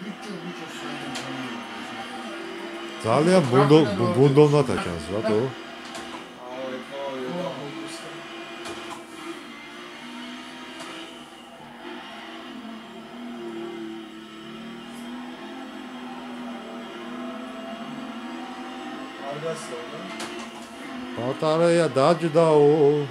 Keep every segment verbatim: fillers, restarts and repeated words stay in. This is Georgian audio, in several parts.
ძალიან ბუნდოვნად აჩანს რატო? პატარაა დაჯდაო.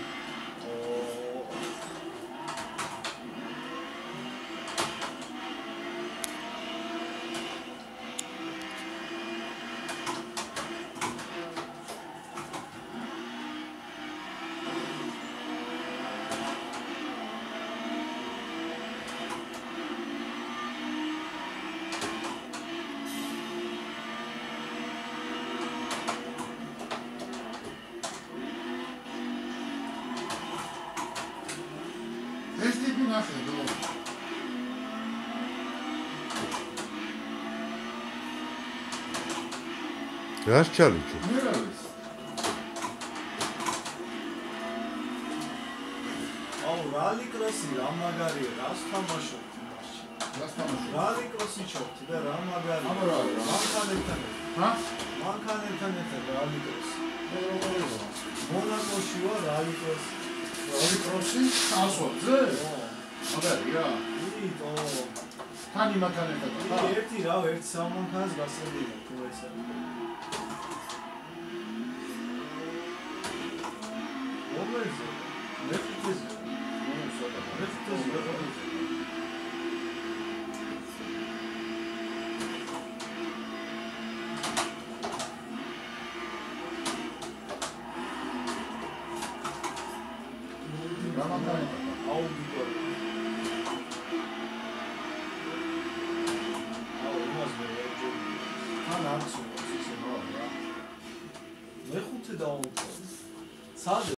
რას ჩალიჩო? აუ რალი კროსი რა მაგარია, რას თამაშობ იმაში? რას თამაშობ? რალი კროსი ჩობთი და რა მაგარია. აბა რა, მანქანებთან. ჰა? მანქანებთან ერთად რალი კროსი. მონაკოში ვარ რალი კროსი. რალი კროსი? ასოზე? მაგარია. იტო. თანი მანქანებთან. ერთი რა, ერთ სამანქანს გასწრებია თუ ესა. მე ხუთი დავუყო. სად